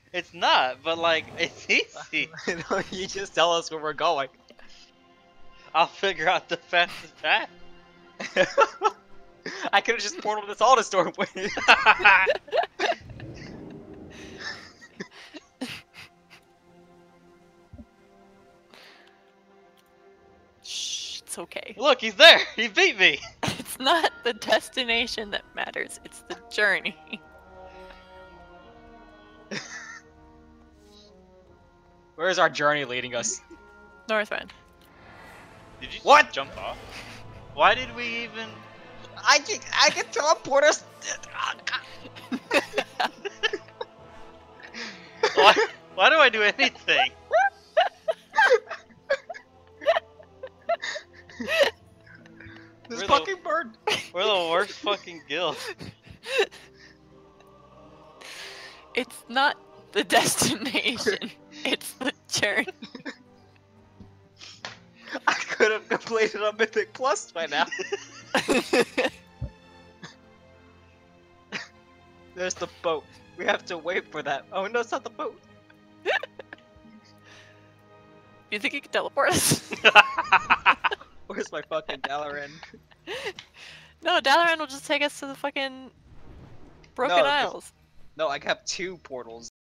It's not, but like, it's easy. You just tell us where we're going. I'll figure out the fastest path. I could have just portaled this all to Stormwind. Shh, it's okay. Look, he's there. He beat me. It's not the destination that matters, it's the journey. Where is our journey leading us? Northrend. Did you What? jump off? Why did we even? I can teleport us. Why do I do anything? This We're fucking bird. We're the worst fucking guild. It's not the destination, it's the journey. I could have completed a Mythic Plus by now. There's the boat. We have to wait for that. Oh no, it's not the boat. You think you can teleport us? Where's my fucking Dalaran? No, Dalaran will just take us to the fucking Broken No, Isles. No, I have 2 portals.